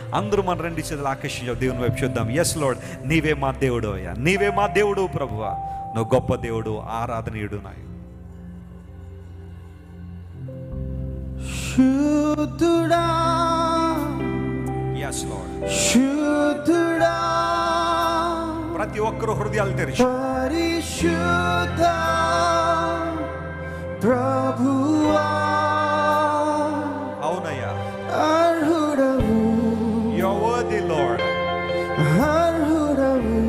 అందరూ మన రెండు చేతులు ఆకర్షించాం, దేవుని వైపు చూద్దాం. ఎస్ లార్డ్, నీవే మా దేవుడు అయ్యా, నీవే మా దేవుడు ప్రభువా, నువ్వు గొప్ప దేవుడు, ఆరాధనీయుడు నాయన. శుద్ధుడా, ఎస్ లార్డ్, శుద్ధుడా, ప్రతి ఒక్కరు హృదయాలు తెరిచి పరిశుద్ధ ప్రభువా, అవునయ్యా, అర్హుడవు, యు ఆర్ వర్తీ లార్డ్, అర్హుడవు,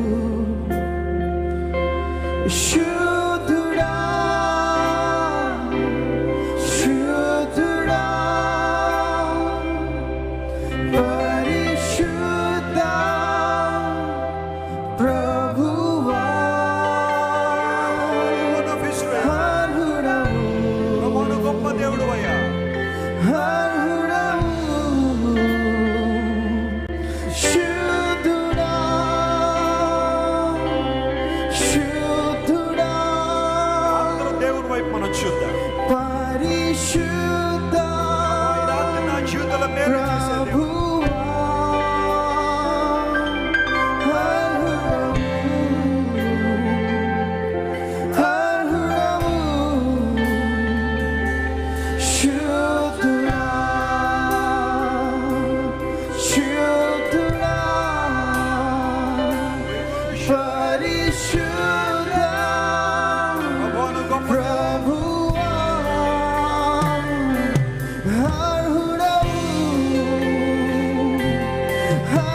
శుద్ధుడా, శుద్ధుడా, పరిశుద్ధ ప్రభువా, అర్హుడవు, ప్రభువు గొప్ప దేవుడు అయ్యా, అర్హుడవు, శుద్ధుడా, శుద్ధుడా, అందరూ దేవుని వైపు మనం చూద్దాం. పరిశుద్ధ ఈ రాత్రి నా జీవితంలో మేలు చేసే దేవుడు. ప్రభువా, అర్హుడవు, అర్హుడవు, శుద్ధుడా, శుద్ధుడా, పరిశుద్ధ ప్రభువు గొప్ప ప్రభువా, అర్హుడవు,